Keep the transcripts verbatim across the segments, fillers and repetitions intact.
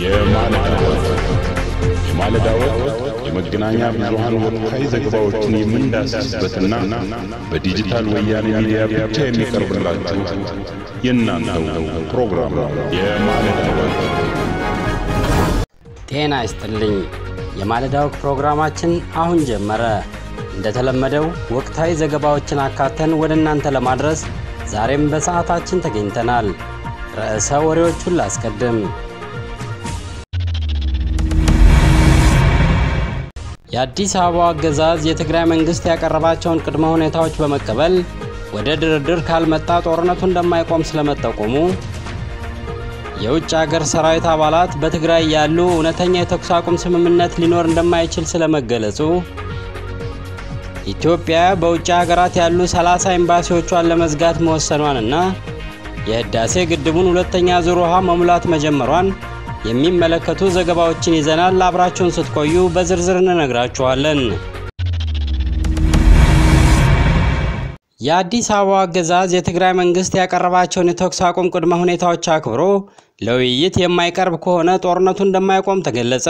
የማለዳው የመገናኛ ብዙሃን ወቅታዊ ዘገባዎችን የምንዳስስበትና በዲጂታል ወያኔ ሚዲያ ብቻ የሚቀርብላችሁ የእናንተው ፕሮግራም የማለዳው ጤና ይስጥልኝ። የማለዳው ፕሮግራማችን አሁን ጀመረ። እንደተለመደው ወቅታዊ ዘገባዎችን አካተን ወደ እናንተ ለማድረስ ዛሬም በሰዓታችን ተገኝተናል። ርዕሰ ወሬዎቹን ላስቀድም። የአዲስ አበባው አገዛዝ የትግራይ መንግስት ያቀረባቸውን ቅድመ ሁኔታዎች በመቀበል ወደ ድርድር ካልመጣ ጦርነቱ እንደማይቆም ስለመጠቆሙ፣ የውጭ ሀገር ሰራዊት አባላት በትግራይ ያሉ እውነተኛ የተኩስ አቁም ስምምነት ሊኖር እንደማይችል ስለመገለጹ፣ ኢትዮጵያ በውጭ ሀገራት ያሉ ሰላሳ ኤምባሲዎቿን ለመዝጋት መወሰኗንና የህዳሴ ግድቡን ሁለተኛ ዙር ውሃ መሙላት መጀመሯን የሚመለከቱ ዘገባዎችን ይዘናል። አብራችሁን ስትቆዩ በዝርዝር እንነግራችኋለን። የአዲስ አበባው አገዛዝ የትግራይ መንግስት ያቀረባቸውን የተኩስ አቁም ቅድመ ሁኔታዎች አክብሮ ለውይይት የማይቀርብ ከሆነ ጦርነቱ እንደማይቆም ተገለጸ።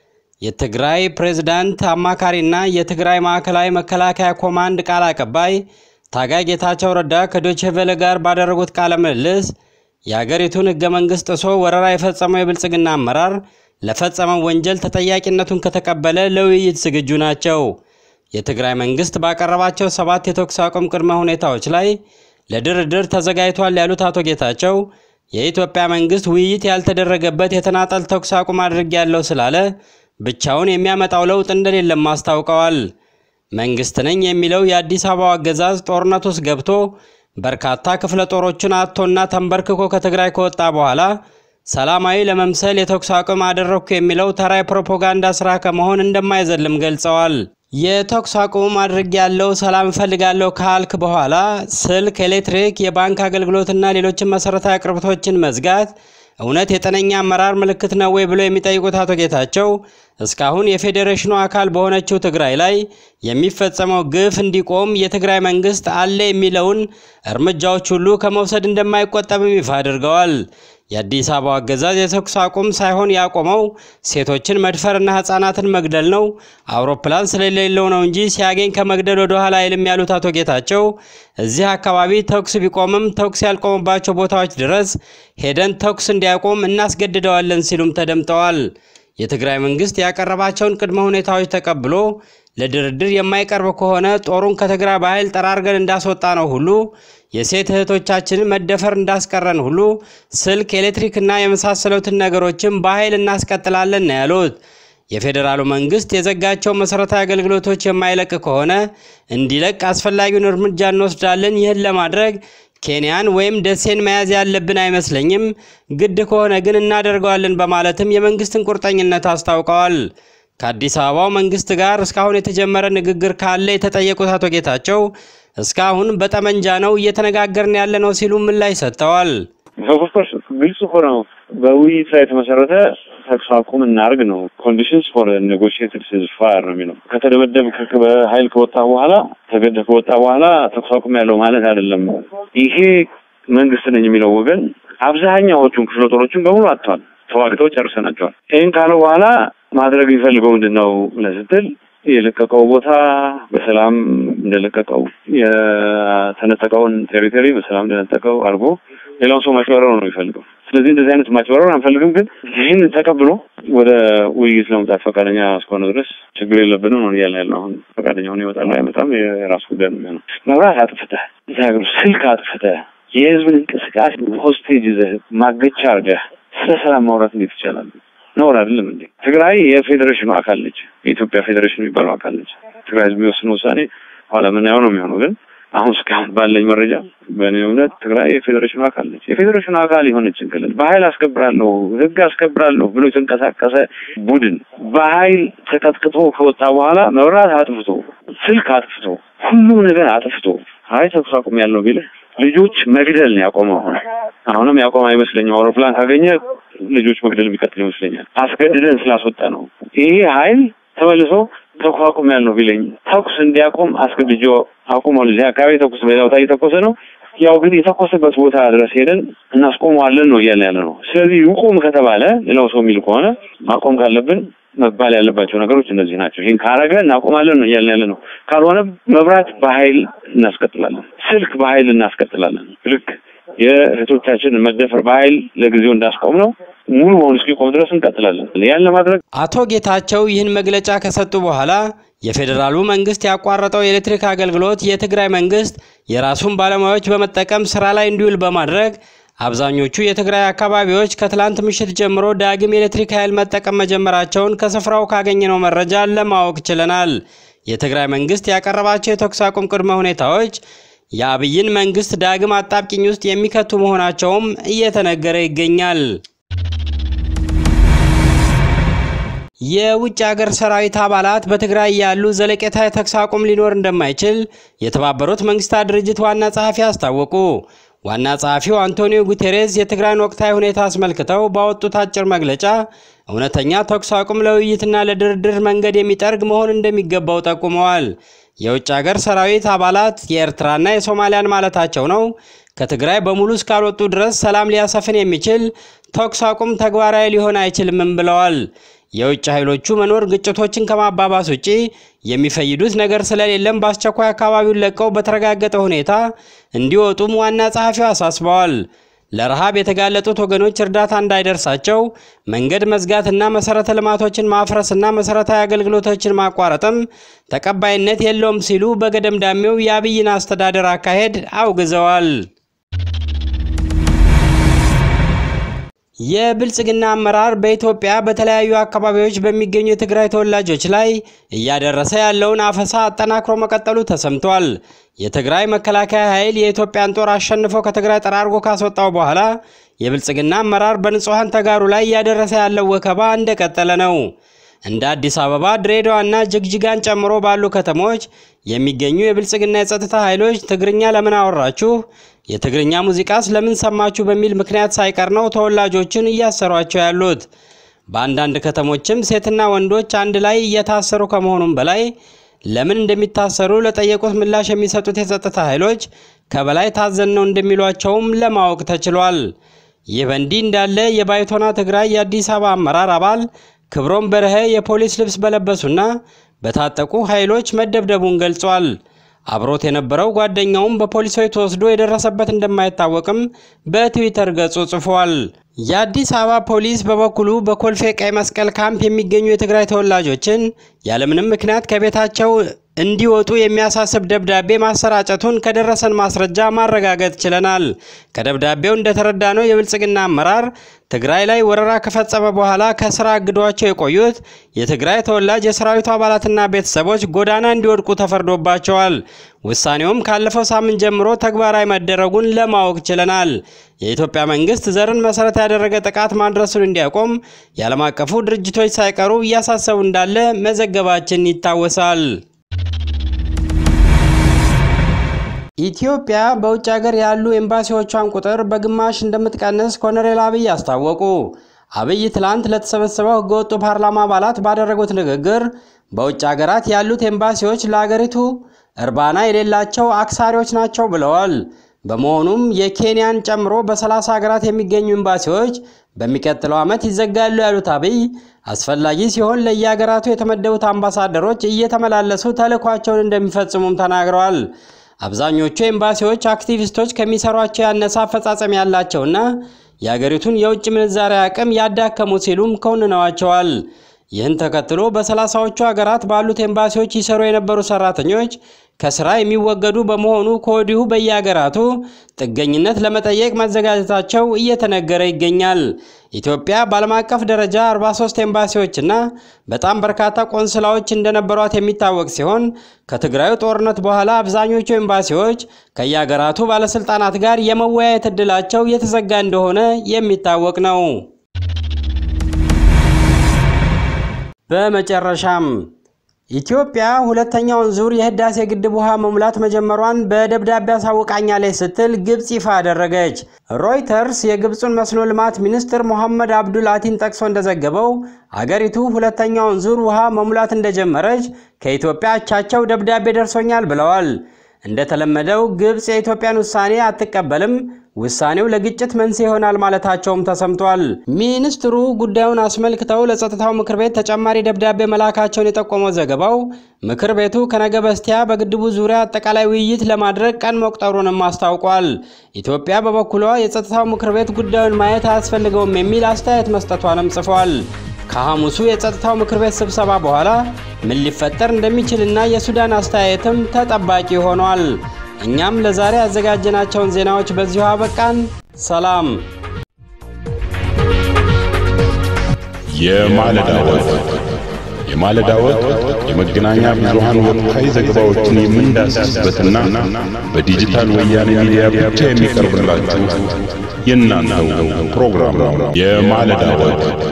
የትግራይ ፕሬዝዳንት አማካሪና የትግራይ ማዕከላዊ መከላከያ ኮማንድ ቃል አቀባይ ታጋይ ጌታቸው ረዳ ከዶቼ ቬለ ጋር ባደረጉት ቃለ ምልልስ የሀገሪቱን ህገ መንግስት ጥሶ ወረራ የፈጸመው የብልጽግና አመራር ለፈጸመው ወንጀል ተጠያቂነቱን ከተቀበለ ለውይይት ዝግጁ ናቸው። የትግራይ መንግስት ባቀረባቸው ሰባት የተኩስ አቁም ቅድመ ሁኔታዎች ላይ ለድርድር ተዘጋጅቷል ያሉት አቶ ጌታቸው የኢትዮጵያ መንግስት ውይይት ያልተደረገበት የተናጠል ተኩስ አቁም አድርግ ያለው ስላለ ብቻውን የሚያመጣው ለውጥ እንደሌለ ማስታወቀዋል። መንግስት ነኝ የሚለው የአዲስ አበባው አገዛዝ ጦርነት ውስጥ ገብቶ በርካታ ክፍለ ጦሮችን አጥቶና ተንበርክኮ ከትግራይ ከወጣ በኋላ ሰላማዊ ለመምሰል የተኩስ አቁም አደረኩ የሚለው ተራ ፕሮፓጋንዳ ስራ ከመሆን እንደማይዘልም ገልጸዋል። የተኩስ አቁም አድርግ ያለው ሰላም ፈልጋለሁ ካልክ በኋላ ስልክ፣ ኤሌክትሪክ፣ የባንክ አገልግሎትና ሌሎች መሰረታዊ አቅርቦቶችን መዝጋት እውነት የጠነኛ አመራር ምልክት ነው ወይ ብሎ የሚጠይቁት አቶ ጌታቸው እስካሁን የፌዴሬሽኑ አካል በሆነችው ትግራይ ላይ የሚፈጸመው ግፍ እንዲቆም የትግራይ መንግስት አለ የሚለውን እርምጃዎች ሁሉ ከመውሰድ እንደማይቆጠብም ይፋ አድርገዋል። የአዲስ አበባው አገዛዝ የተኩስ አቁም ሳይሆን ያቆመው ሴቶችን መድፈርና ህፃናትን መግደል ነው፣ አውሮፕላን ስለሌለው ነው እንጂ ሲያገኝ ከመግደል ወደ ኋላ አይልም ያሉት አቶ ጌታቸው እዚህ አካባቢ ተኩስ ቢቆምም ተኩስ ያልቆመባቸው ቦታዎች ድረስ ሄደን ተኩስ እንዲያቆም እናስገድደዋለን ሲሉም ተደምጠዋል። የትግራይ መንግስት ያቀረባቸውን ቅድመ ሁኔታዎች ተቀብሎ ለድርድር የማይቀርብ ከሆነ ጦሩን ከትግራይ በኃይል ጠራርገን እንዳስወጣ ነው ሁሉ የሴት እህቶቻችንን መደፈር እንዳስቀረን ሁሉ ስልክ፣ ኤሌክትሪክና የመሳሰሉትን ነገሮችን በኃይል እናስቀጥላለን ነው ያሉት። የፌደራሉ መንግስት የዘጋቸው መሰረታዊ አገልግሎቶች የማይለቅ ከሆነ እንዲለቅ አስፈላጊውን እርምጃ እንወስዳለን። ይህን ለማድረግ ኬንያን ወይም ደሴን መያዝ ያለብን አይመስለኝም፣ ግድ ከሆነ ግን እናደርገዋለን በማለትም የመንግስትን ቁርጠኝነት አስታውቀዋል። ከአዲስ አበባው መንግስት ጋር እስካሁን የተጀመረ ንግግር ካለ የተጠየቁት አቶ ጌታቸው እስካሁን በጠመንጃ ነው እየተነጋገርን ያለ ነው ሲሉ ምላሽ ሰጥተዋል። ኦፍኮርስ ግልጽ ሆኖ በውይይት ላይ የተመሰረተ ተኩስ አቁም እናርግ ነው። ኮንዲሽንስ ፎር ኔጎሺዬትድ ሲዝፋየር ነው የሚለው። ከተደበደብ በኃይል ከወጣ በኋላ ተገደህ ከወጣ በኋላ ተኩስ አቁም ያለው ማለት አይደለም። ይሄ መንግስት ነኝ የሚለው ወገን አብዛኛዎቹን ክፍለ ጦሮችን በሙሉ አጥቷል፣ ተዋግተው ጨርሰናቸዋል። ይሄን ካለ በኋላ ማድረግ ይፈልገው ምንድነው ለስትል የለቀቀው ቦታ በሰላም እንደለቀቀው የተነጠቀውን ቴሪቶሪ በሰላም እንደነጠቀው አርጎ ሌላው ሰው ማጭበረር ነው የሚፈልገው። ስለዚህ እንደዚህ አይነት ማጭበረር አንፈልግም፣ ግን ይሄን ተቀብሎ ወደ ውይይት ለመምጣት ፈቃደኛ እስከሆነ ድረስ ችግር የለብንም ነው ያለው። አሁን ፈቃደኛ ሆነ ይወጣል አይመጣም የራሱ ጉዳይ ነው። መብራት አጥፍተህ ዛግሩ ስልክ አጥፍተህ የህዝብን እንቅስቃሴ ሆስቴጅ ይዘህ ማገቻ አድርገህ ስለ ሰላም ማውራት እንዴት ይቻላል? ነው አይደለም እንዴ? ትግራይ የፌዴሬሽኑ አካል ነች። የኢትዮጵያ ፌዴሬሽኑ የሚባለው አካል ነች። ትግራይ ህዝብ የሚወስነው ውሳኔ ኋላ ምን ያው ነው የሚሆነው። ግን አሁን እስካሁን ባለኝ መረጃ በእኔ እምነት ትግራይ የፌዴሬሽኑ አካል ነች። የፌዴሬሽኑ አካል የሆነች እንግዲህ በኃይል አስከብራለሁ ህግ አስከብራለሁ ብሎ የተንቀሳቀሰ ቡድን በኃይል ተቀጥቅጦ ከወጣ በኋላ መብራት አጥፍቶ ስልክ አጥፍቶ ሁሉም ነገር አጥፍቶ አይ ተኩስ አቁም ያለው ቢል ልጆች መግደል ነው ያቆመው። አሁንም ያቆመ አይመስለኝም። አውሮፕላን ካገኘ ልጆች መግደል ቢቀጥል ይመስለኛል። አስገድደን ስላስወጣ ነው። ይሄ ኃይል ተመልሶ ተኩስ አቁም ያለው ቢለኝ ተኩስ እንዲያቆም አስገድጆ አቁሞ ለዚህ አካባቢ ተኩስ በዛው ታይተኮሰ ነው ያው ግን የተቆሰበት ቦታ ድረስ ሄደን እናስቆመዋለን ነው ያለነው ስለዚህ ይቆም ከተባለ ሌላው ሰው የሚል ከሆነ ማቆም ካለብን መባል ያለባቸው ነገሮች እነዚህ ናቸው ይሄን ካረገ እናቆማለን ነው ያለነው ካልሆነ መብራት በኃይል እናስቀጥላለን ስልክ በኃይል እናስቀጥላለን ልክ የህቶቻችን መደፈር በኃይል ለጊዜው እንዳስቆም ነው ሙሉ ወንስኪ ቆም ድረስ እንቀጥላለን ያን ለማድረግ አቶ ጌታቸው ይህን መግለጫ ከሰጡ በኋላ የፌደራሉ መንግስት ያቋረጠው የኤሌክትሪክ አገልግሎት የትግራይ መንግስት የራሱን ባለሙያዎች በመጠቀም ስራ ላይ እንዲውል በማድረግ አብዛኞቹ የትግራይ አካባቢዎች ከትላንት ምሽት ጀምሮ ዳግም ኤሌክትሪክ ኃይል መጠቀም መጀመራቸውን ከስፍራው ካገኘነው መረጃ ለማወቅ ችለናል የትግራይ መንግስት ያቀረባቸው የተኩስ አቁም ቅድመ ሁኔታዎች የአብይን መንግስት ዳግም አጣብቂኝ ውስጥ የሚከቱ መሆናቸውም እየተነገረ ይገኛል የውጭ ሀገር ሰራዊት አባላት በትግራይ ያሉ ዘለቄታዊ የተኩስ አቁም ሊኖር እንደማይችል የተባበሩት መንግስታት ድርጅት ዋና ጸሐፊ አስታወቁ ዋና ጸሐፊው ናቸው-ጉቴሬዝ የትግራይን ወቅታዊ ሁኔታ አስመልክተው ባወጡት አጭር መግለጫ እውነተኛ ተኩስ አቁም ለውይይትና ለድርድር መንገድ የሚጠርግ መሆን እንደሚገባው ጠቁመዋል የውጭ ሀገር ሰራዊት አባላት የኤርትራና የሶማሊያን ማለታቸው ነው ከትግራይ በሙሉ እስካልወጡ ድረስ ሰላም ሊያሰፍን የሚችል ተኩስ አቁም ተግባራዊ ሊሆን አይችልም ብለዋል የውጭ ኃይሎቹ መኖር ግጭቶችን ከማባባስ ውጪ የሚፈይዱት ነገር ስለሌለም በአስቸኳይ አካባቢውን ለቀው በተረጋገጠ ሁኔታ እንዲወጡም ዋና ጸሐፊው አሳስበዋል ለረሃብ የተጋለጡት ወገኖች እርዳታ እንዳይደርሳቸው መንገድ መዝጋትና መሰረተ ልማቶችን ማፍረስና መሰረታዊ አገልግሎቶችን ማቋረጥም ተቀባይነት የለውም ሲሉ በገደምዳሜው የአብይን አስተዳደር አካሄድ አውግዘዋል የብልጽግና አመራር በኢትዮጵያ በተለያዩ አካባቢዎች በሚገኙ የትግራይ ተወላጆች ላይ እያደረሰ ያለውን አፈሳ አጠናክሮ መቀጠሉ ተሰምቷል የትግራይ መከላከያ ኃይል የኢትዮጵያን ጦር አሸንፎ ከትግራይ ጠራርጎ ካስወጣው በኋላ የብልጽግና አመራር በንጹሃን ተጋሩ ላይ ያደረሰ ያለው ወከባ እንደቀጠለ ነው እንደ አዲስ አበባ ድሬዳዋና ጅግጅጋን ጨምሮ ባሉ ከተሞች የሚገኙ የብልጽግና የጸጥታ ኃይሎች ትግርኛ ለምን አወራችሁ የትግርኛ ሙዚቃስ ለምን ሰማችሁ በሚል ምክንያት ሳይቀር ነው ተወላጆችን እያሰሯቸው ያሉት በአንዳንድ ከተሞችም ሴትና ወንዶች አንድ ላይ እየታሰሩ ከመሆኑም በላይ ለምን እንደሚታሰሩ ለጠየቁት ምላሽ የሚሰጡት የጸጥታ ኃይሎች ከበላይ ታዘን ነው እንደሚሏቸውም ለማወቅ ተችሏል ይህ በእንዲህ እንዳለ የባይቶና ትግራይ የአዲስ አበባ አመራር አባል ክብሮም በረሄ የፖሊስ ልብስ በለበሱና በታጠቁ ኃይሎች መደብደቡን ገልጿል አብሮት የነበረው ጓደኛውም በፖሊሶች ተወስዶ የደረሰበት እንደማይታወቅም በትዊተር ገጹ ጽፏል የአዲስ አበባ ፖሊስ በበኩሉ በኮልፌ ቀይ መስቀል ካምፕ የሚገኙ የትግራይ ተወላጆችን ያለምንም ምክንያት ከቤታቸው እንዲወጡ የሚያሳስብ ደብዳቤ ማሰራጨቱን ከደረሰን ማስረጃ ማረጋገጥ ችለናል ከደብዳቤው እንደተረዳነው የብልጽግና አመራር ትግራይ ላይ ወረራ ከፈጸመ በኋላ ከስራ አግዷቸው የቆዩት የትግራይ ተወላጅ የሰራዊቱ አባላትና ቤተሰቦች ጎዳና እንዲወድቁ ተፈርዶባቸዋል ውሳኔውም ካለፈው ሳምንት ጀምሮ ተግባራዊ መደረጉን ለማወቅ ችለናል የኢትዮጵያ መንግስት ዘርን መሰረት ያደረገ ጥቃት ማድረሱን እንዲያቆም የዓለም አቀፉ ድርጅቶች ሳይቀሩ እያሳሰቡ እንዳለ መዘገባችን ይታወሳል ኢትዮጵያ በውጭ ሀገር ያሉ ኤምባሲዎቿን ቁጥር በግማሽ እንደምትቀንስ ኮሎኔል አብይ አስታወቁ አብይ ትላንት ለተሰበሰበው ህገወጥ ፓርላማ አባላት ባደረጉት ንግግር በውጭ ሀገራት ያሉት ኤምባሲዎች ለሀገሪቱ እርባና የሌላቸው አክሳሪዎች ናቸው ብለዋል በመሆኑም የኬንያን ጨምሮ በሰላሳ ሀገራት የሚገኙ ኤምባሲዎች በሚከተለው ዓመት ይዘጋሉ ያሉት አብይ አስፈላጊ ሲሆን ለየሀገራቱ የተመደቡት አምባሳደሮች እየተመላለሱ ተልዕኳቸውን እንደሚፈጽሙም ተናግረዋል አብዛኞቹ ኤምባሲዎች አክቲቪስቶች ከሚሰሯቸው ያነሳ አፈጻጸም ያላቸውና የሀገሪቱን የውጭ ምንዛሪ አቅም ያዳከሙ ሲሉም ኮንነዋቸዋል ይህን ተከትሎ በሰላሳዎቹ ሀገራት ባሉት ኤምባሲዎች ይሰሩ የነበሩ ሰራተኞች ከስራ የሚወገዱ በመሆኑ ከወዲሁ በየሀገራቱ ጥገኝነት ለመጠየቅ መዘጋጀታቸው እየተነገረ ይገኛል ኢትዮጵያ በዓለም አቀፍ ደረጃ አርባ ሶስት ኤምባሲዎችና በጣም በርካታ ቆንስላዎች እንደነበሯት የሚታወቅ ሲሆን ከትግራዩ ጦርነት በኋላ አብዛኞቹ ኤምባሲዎች ከየሀገራቱ ባለስልጣናት ጋር የመወያየት እድላቸው የተዘጋ እንደሆነ የሚታወቅ ነው በመጨረሻም ኢትዮጵያ ሁለተኛውን ዙር የህዳሴ ግድብ ውሃ መሙላት መጀመሯን በደብዳቤ አሳውቃኛለች ስትል ግብጽ ይፋ አደረገች ሮይተርስ የግብጽን መስኖ ልማት ሚኒስትር መሐመድ አብዱል አቲን ጠቅሶ እንደዘገበው አገሪቱ ሁለተኛውን ዙር ውሃ መሙላት እንደጀመረች ከኢትዮጵያ አቻቸው ደብዳቤ ደርሶኛል ብለዋል እንደተለመደው ግብጽ የኢትዮጵያን ውሳኔ አትቀበልም ውሳኔው ለግጭት መንስኤ ይሆናል ማለታቸውም ተሰምቷል ሚኒስትሩ ጉዳዩን አስመልክተው ለጸጥታው ምክር ቤት ተጨማሪ ደብዳቤ መላካቸውን የጠቆመው ዘገባው ምክር ቤቱ ከነገ በስቲያ በግድቡ ዙሪያ አጠቃላይ ውይይት ለማድረግ ቀን መቁጠሩንም አስታውቋል ኢትዮጵያ በበኩሏ የጸጥታው ምክር ቤት ጉዳዩን ማየት አያስፈልገውም የሚል አስተያየት መስጠቷንም ጽፏል ከሐሙሱ የጸጥታው ምክር ቤት ስብሰባ በኋላ ምን ሊፈጠር እንደሚችልና የሱዳን አስተያየትም ተጠባቂ ሆኗል እኛም ለዛሬ አዘጋጀናቸውን ዜናዎች በዚሁ አበቃን ሰላም የማለዳው የማለዳው የመገናኛ ብዙሃን ወቅታዊ ዘገባዎችን የምንዳስስበትና በዲጂታል ወያኔ ሚዲያ ብቻ የሚቀርብላችሁ የናንተው ፕሮግራም ነው የማለዳው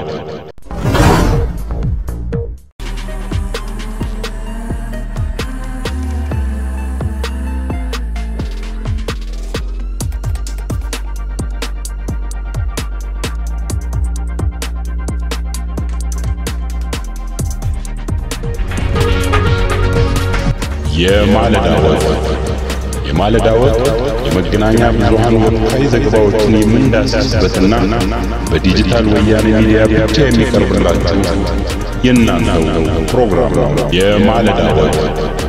የማለዳው የማለዳው የመገናኛ ብዙሃን ወቅታዊ ዘገባዎችን የምንዳስስበትና በዲጂታል ወያኔ ሚዲያ ብቻ የሚቀርብላችሁ የናንተው ፕሮግራም ነው የማለዳው